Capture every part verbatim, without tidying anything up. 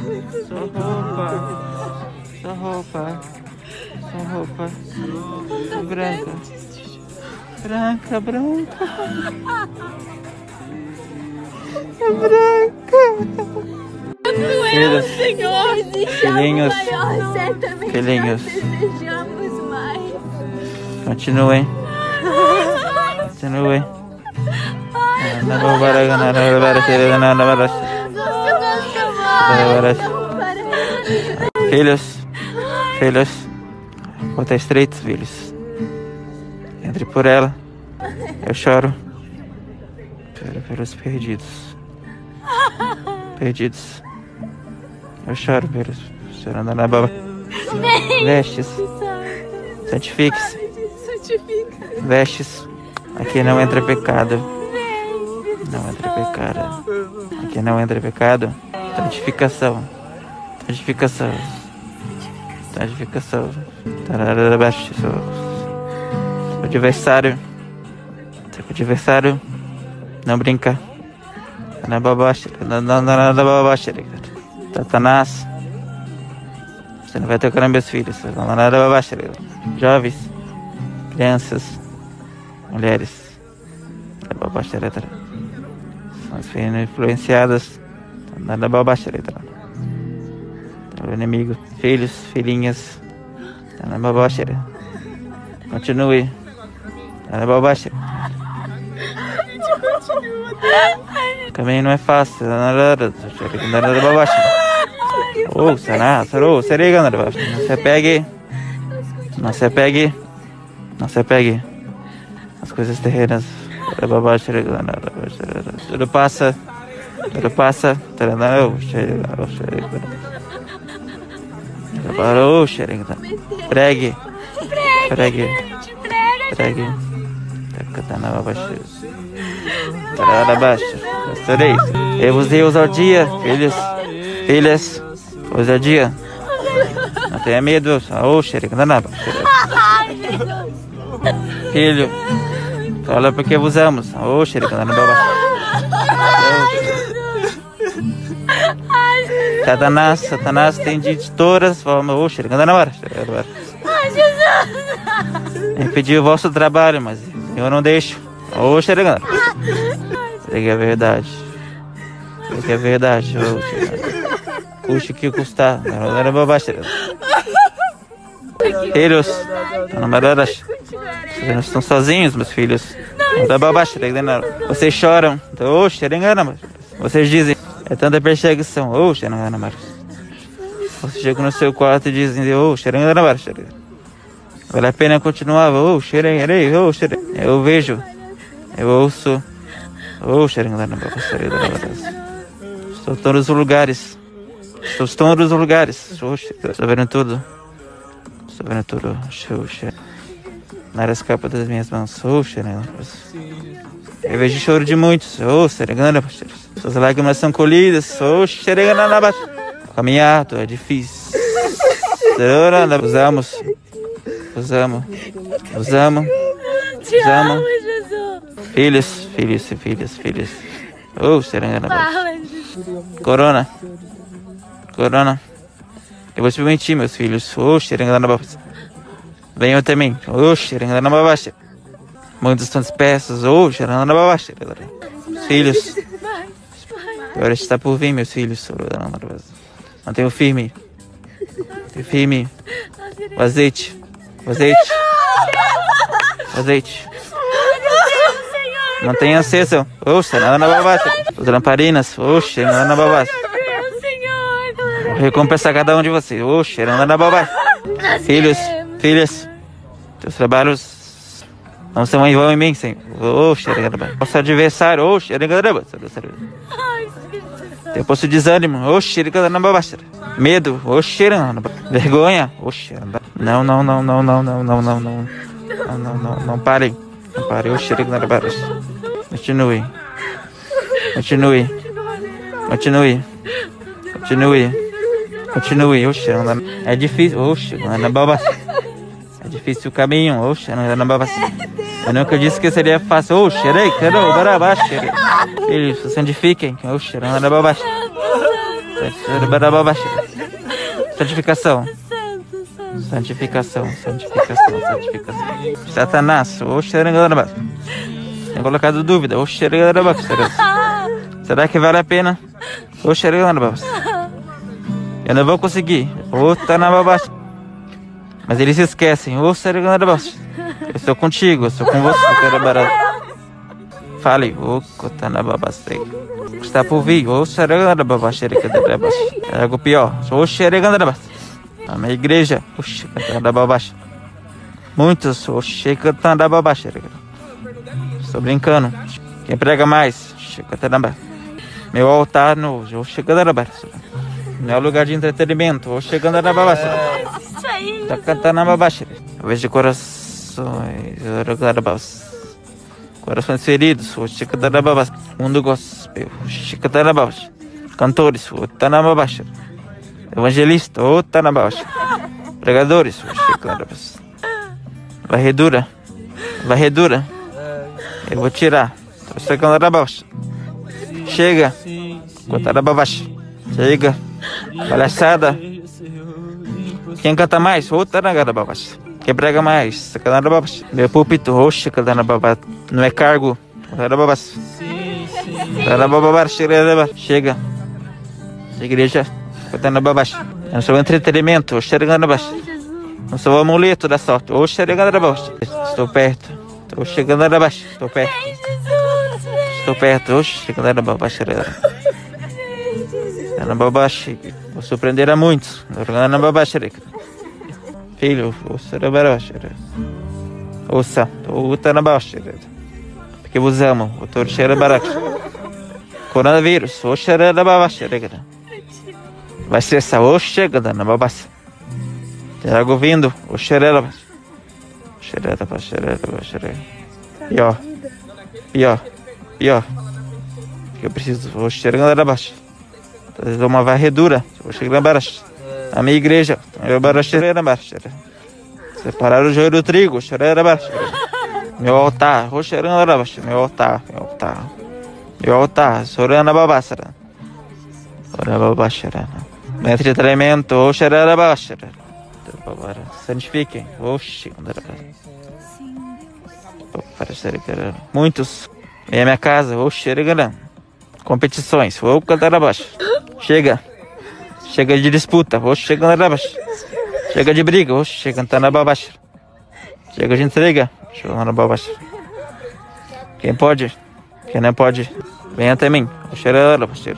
Sua roupa. Sua roupa. Sua roupa. Branca. Branca, branca. É branca. Filhos, filhinhos, filhinhos, continuem, continuem. Filhos, filhos, porta estreita, filhos. Entre por ela, eu choro pelos perdidos, perdidos. Eu choro pelos chorando na baba. Vestes, santifique-se. Vestes, aqui não entra pecado. Não entra pecado. Aqui não entra pecado. Santificação. Santificação. Santificação. Seu adversário. Seu adversário. Não brinca. Na babaxa. Na babaxa. Satanás, você não vai tocar nos meus filhos. Jovens, crianças, mulheres, são sendo influenciadas pelo inimigo. Filhos, filhinhas, continue. O caminho não é fácil. Oh, será? Será? Será? Não se pegue. Não se pegue. Não se pegue. As coisas terrenas. Tudo passa. Tudo passa. Pregue. Pregue. Pregue. Eu vos dei ousadia, filhos, filhas, ousadia. Não tenha medo. Filho, fala porque vos amo. Satanás, Satanás tem de todas as formas. Impedir o vosso trabalho, mas eu não deixo. Ô, xeregando. Pregue a verdade. Pregue a verdade. Custe o que custar. Não era bobagem. Filhos, vocês não estão sozinhos, meus filhos. Não dá bobagem. Vocês choram. Ô, xeregando. Vocês dizem, é tanta perseguição. Ô, xeregando. Vocês chegam no seu quarto e dizem, ô, xeregando. Vale a pena continuar. Ô, xeregando. Ô, xeregando. Eu vejo. Eu ouço. Oh, estou em todos os lugares. Estou em todos os lugares. Estou vendo tudo. Estou vendo tudo. Nada escapa das minhas mãos. Eu vejo choro de muitos. Suas lágrimas são colhidas. Caminhar é difícil. Os amo. Os amo. Os amo. Os amo. Filhos, filhos, filhos, filhos. Oh, serena. Corona. Corona. Eu vou te permitir, meus filhos. Oh, serena. Venham também. Oh, serena. Muitos estão dispersos. Oh, serena. Filhos. Agora está por vir, meus filhos. Mantenham firme. Mantenham firme. O azeite. O azeite. O azeite. Mantenha acesa. Oxa, nada na babassa. As lamparinas. Oxa, nada na babassa. Vou recompensar cada um de vocês. Oxa, nada na babassa. Filhos, filhas, teus trabalhos não são em vão em mim, Senhor. Oxa, nosso adversário. Oxa, eu posso desânimo. Oxa, na babassa. Medo. Oxa, vergonha. Oxa, não, não, não, não, não, não, não, não, não, não, não, não, não parem. Não parem. Oxa, na babassa. Continue. Continue. Continue. Continue. Continue. Oxe, é difícil. Oxe, não é na babassa. É difícil o caminho. Oxe, não é na babassa. Eu nunca disse que seria fácil. Oxe, erei, quero, barabaixo. Filhos, se santifiquem. Oxe, não é na babassa. Santificação. Santificação, santificação, santificação. Satanás, o xerangarabas. Tem colocado dúvida, o xerangarabas. Será que vale a pena? O xerangarabas. Eu não vou conseguir. O tanababas. Mas eles esquecem. O xerangarabas. Eu estou contigo, eu estou com você. Fale, o tanababas. Está por vir. O xerangarabas. É algo pior. O xerangarabas. A minha igreja, oxe, cantando a babacha. Muitos, oxe, cantando a babacha. Estou brincando. Quem prega mais? Oxe, cantando a babacha. Meu altar novo, oxe, cantando a babacha. Meu lugar de entretenimento, oxe, cantando a babacha. Está cantando a babacha. Eu vejo corações, corações feridos, oxe, cantando a babacha. Mundo gospel, oxe, cantando a babacha. Cantores, oxe, cantando a babacha. Evangelista, ou tá na baixa. Pregadores, varredura, varredura. Eu vou tirar. Tô secando na baixa. Chega, contar na baixa. Chega, palhaçada. Quem canta mais? Ou tá na baixa. Quem prega mais? Secando na baixa. Meu púlpito, roxo, cantando na baixa. Não é cargo, tá na baixa. Tá na baixa, chega. Igreja. Eu não sou entretenimento, xerigando abaixo. Não sou o amuleto da sorte, ou xerigando abaixo. Estou perto, estou chegando abaixo, estou perto. Estou perto, ou chegando abaixo. Abaixo, vou surpreender a muitos. Abaixo, filho, vou ser abaixo. Ouça, ouça na baixa. Porque vos amo, eu estou cheirando abaixo. Coronavírus, ou cheirando abaixo. Vai ser essa, ô chega na babaça. Tem algo vindo, ô xerela. Xerela, xerela, xerela. Pior, pior, pior. Eu preciso, ô xerela na baixa. Fazer uma varredura, ô xerela na baixa. A minha igreja, eu baixa na baixa. Separar o joio do trigo, xerela na baixa. Meu altar, ô xerela na baixa. Meu altar, meu altar. Meu altar, xerela na babaça. Ora babaça. Meu entretenimento, o xerera baixa. Santifiquem, oxi. Muitos em minha casa, o xerera. Competições, vou cantar abaixo. Chega, chega de disputa, vou chegando abaixo. Chega de briga, vou chegando na babacha. Chega de entrega, chegando na babacha. Quem pode, quem não pode, vem até mim, o xerera baixa.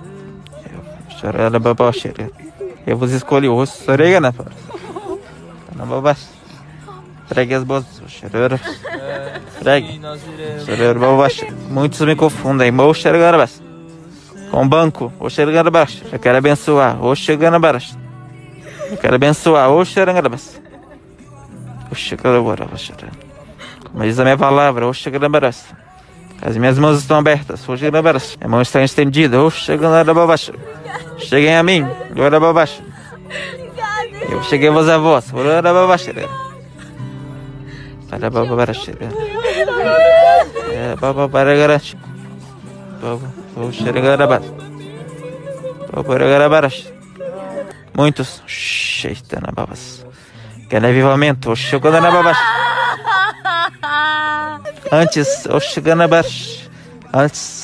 Eu vos escolhi, o sorega na na babaça. Pregue as bolsas, xerera. Pregue, xerera babaça. Muitos me confundem, o xerera baixo. Com banco, o xerera baixo. Eu quero abençoar, o xerera baixo. Eu quero abençoar, o xerera baixo. O xerera baixo. Como diz a minha palavra, o xerera baixo. As minhas mãos estão abertas, o xerera baixo. Minha mão está estendida, o xerera baixo. Cheguem a mim, glória babacha. Eu cheguei a vos avós, glória babacha. Para babacha. É, bababara garante. Vou chegar a baixo. Vou chegar a baixo. Muitos, cheita na babas. Quer avivamento, chegando na babacha. Antes, eu chegando na baixo. Antes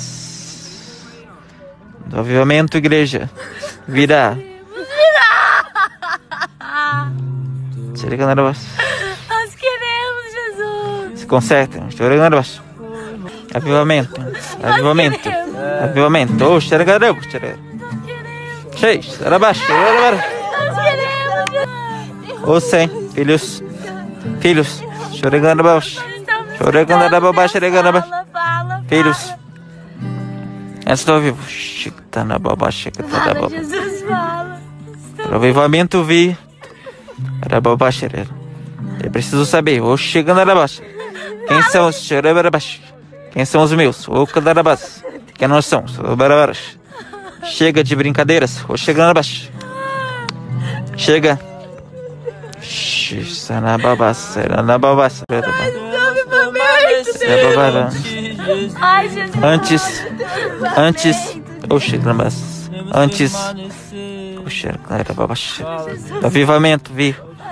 do avivamento, igreja, virá. Virá. Nós queremos, Jesus. Se consertem. Avivamento. Avivamento. Avivamento. Oh, xeregareu. Cheio. Abaixo. Nós queremos. Oh, sem. Filhos. Filhos. Chorando abaixo. Chorando abaixo. Chorando abaixo. Filhos. Estou vivo. Tá na babacha, tá na babacha. Jesus fala. Para o avivamento vir. Era babacha. Eu preciso saber. Vou chegando na baixa. Quem são os xerebarabas? Quem são os meus? Vou cantar na baixa. Quem não são? Chega de brincadeiras. Vou chegando na baixa. Chega. Está na babaça. Era na babaça. Ai, Jesus. Antes. Antes. Oxe, Antes do avivamento, vi.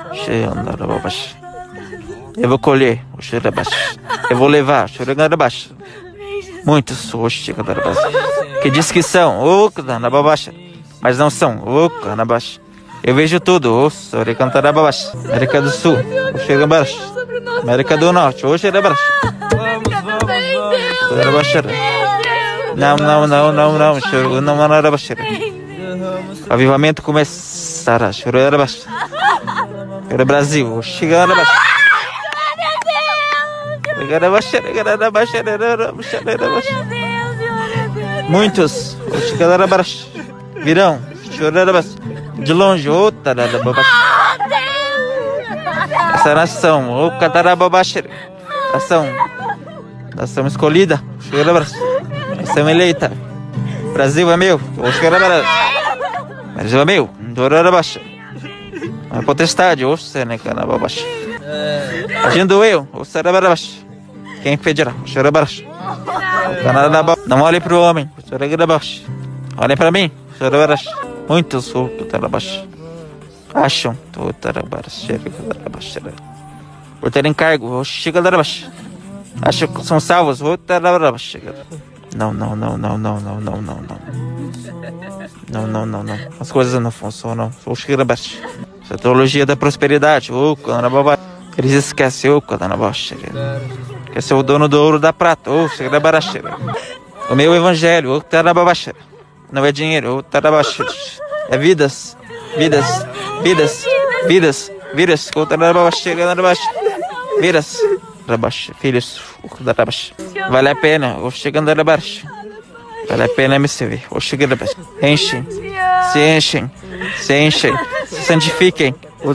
Eu vou colher. Eu vou levar. Muitos. Que diz que são. Mas não são. Eu vejo tudo. América do Sul. América do Norte. Não, não, não, não, não. Não, não, o avivamento começará. Era Brasil. Chegando abaixo. Muitos virão. De longe. Essa nação. Nação. Nação escolhida. Nação eleita. Brasil é meu. Brasil é meu. A potestade. Agindo eu. Quem pedirá? Não olhe para o homem. Olhem para mim. Muitos acham por ter encargo. Acham que são salvos. Não, não, não, não, não, não, não, não, não. Não, não, não, não. As coisas não funcionam. Essa teologia da prosperidade. Eles esquecem. Quer ser o dono do ouro da prata. O meu evangelho. Não é dinheiro. É vidas. Vidas. Vidas. Vidas. Vidas. Vidas. Filhos. Vale a pena. Vale a pena me servir. Enchem. Se enchem. Se enchem. Se santifiquem.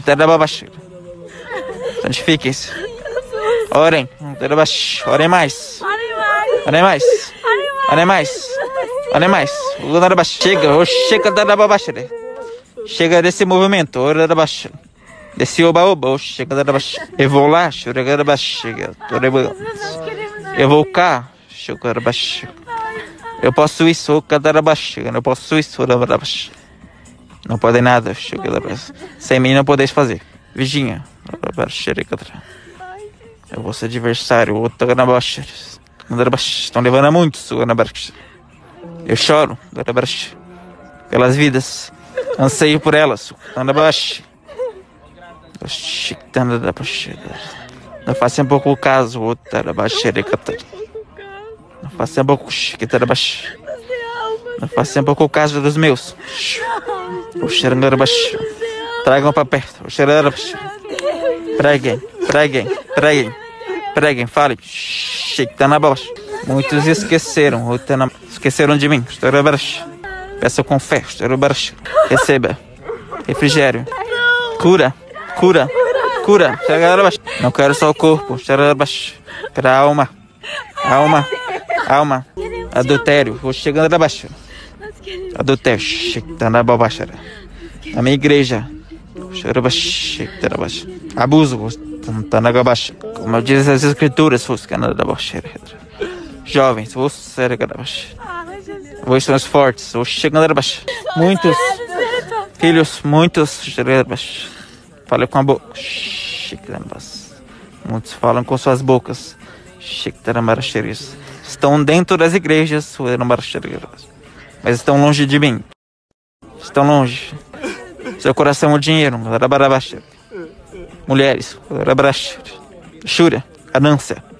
Santifiquem-se. Orem. Orem mais. Orem mais. Orem mais. Orem mais. Chega. Chega. Chega desse movimento. Desse oba-oba. Eu vou lá. Eu vou cá. Eu posso isso. Eu posso isso. Não podem nada. Sem mim não podeis fazer. Virgínia. Eu vou ser adversário. Estão levando a muitos. Eu choro pelas vidas. Anseio por elas. Não faça um pouco o caso. Não faça um pouco. Não faça um pouco o caso dos meus. Tragam para perto. Preguem, preguem, preguem, preguem, falem. Muitos esqueceram. Esqueceram de mim. Peço com fé. Receba refrigério. Cura, cura, cura. Não quero só o corpo. Quero a alma. Alma, alma. Adultério. Vou chegando abaixo. Adultério. A minha igreja. Abuso. Como diz as escrituras. Jovens. Vós são os fortes. Muitos filhos. Muitos. Falem com a boca. Muitos falam com suas bocas. Estão dentro das igrejas. Mas estão longe de mim. Estão longe. Seu coração é o dinheiro. Mulheres. Xúria. Ganância.